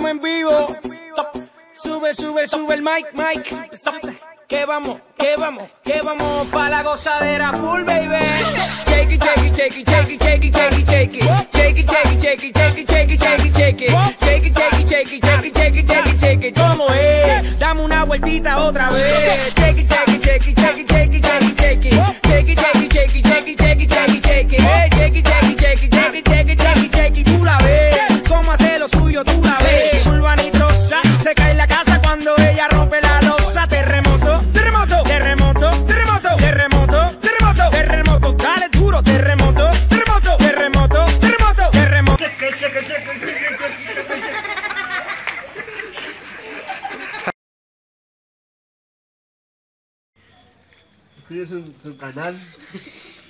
estamos en vivo. Sube, sube, sube el mic, mic. Que vamos pa' la gozadera full, baby. Shake it, shake it, shake it, shake it, shake it, shake it, shake it. Shake it, shake it, shake it, shake it, shake it, shake it, shake it. Shake it, shake it, shake it, shake it, shake it, shake it, shake it. ¿Cómo es? Dame una vueltita otra vez. Shake it, shake it, shake it, shake it, shake it, shake it, shake it. Shake it, shake it, shake it, shake it, shake it, shake it, shake it. Shake it, shake it, shake it, shake it, shake it, shake it, shake it. Tú la ves, cómo hace lo suyo, tú la ves. Curva nitrosa, se cae en la casa cuando ella rompe la losa. Terremoto, terremoto, terremoto, terremoto, terremoto, terremoto, terremoto. Dale duro, terremoto, terremoto, terremoto, terremoto, terremoto. Suscríbete a su canal.